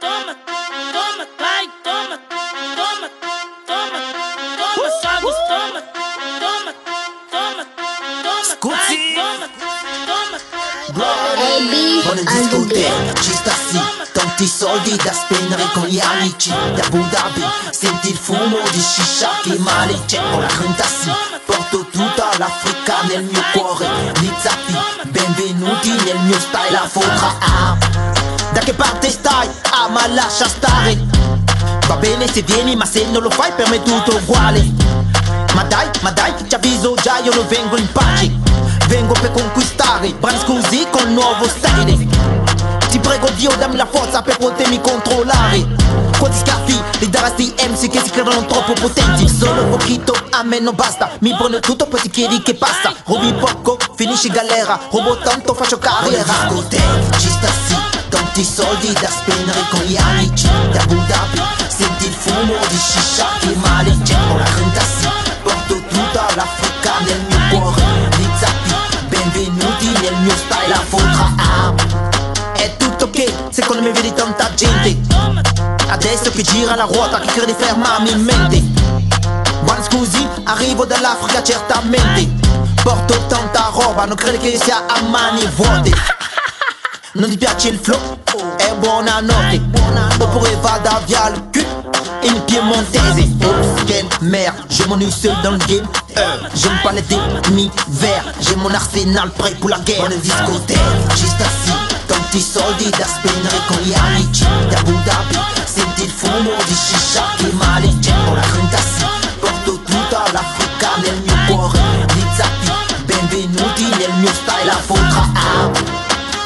toma, toma, vai, toma, toma, toma, toma, Sagos, toma, toma, toma, toma, vai, toma, toma. Buone discoteche, ci sta sì, tanti soldi da spendere con gli amici da Abu Dhabi, senti il fumo di shisha che male c'è con la sì, porto tutta l'Africa nel mio cuore, Nizzapi, benvenuti nel mio style, la fotra da che parte stai? Ah, ma lascia stare, va bene se vieni ma se non lo fai per me è tutto uguale. Ma dai, ti avviso già, io non vengo in pace, vengo per conquistare, brani scusi con nuovo stile. Ti prego Dio dammi la forza per potermi controllare. Quanti schiaffi li darà sti MC che si credono troppo potenti. Solo pochito a me non basta, mi prendo tutto poi ti chiedi che passa. Rubi poco, finisci galera, rubo tanto faccio carriera. Discoteca, ci sta sì, tanti soldi da spendere con gli amici da Abu Dhabi, senti il fumo di shisha che male c'è con la sì, porto tutta l'Africa nel mio cuore, Nizzapi, benvenuti nel mio style, la fotra è tutto che, secondo me vedi tanta gente adesso che gira la ruota, che crede fermarmi in mente. Buon scusi, arrivo dall'Africa certamente, porto tanta roba, non credi che sia a mani vuote. Non ti piace il flow? È buonanotte, oppure vada via le cul in piemontese. Oups, quelle merde, j'ai mon seul dans le game. J'aime pas les demi-verts, j'ai mon arsenal prêt pour la guerre. Buone discoteche, ci sta sì, tanti soldi da spendere con gli amici da Abu Dhabi, senti il fumo di shisha che male c'è con la sì, porto tutta l'Africa nel mio cuore, Nizzapi, benvenuti nel mio style, la fotra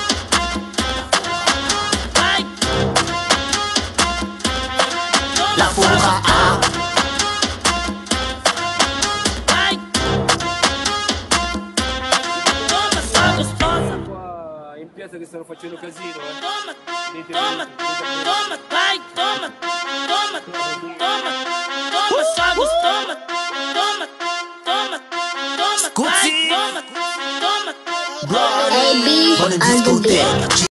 la fotra in piazza che stanno facendo casino, Toma, toma, toma, vai, toma, toma, toma, toma, Sagos, toma, toma, toma, toma, vai, toma, toma. Buone discoteche.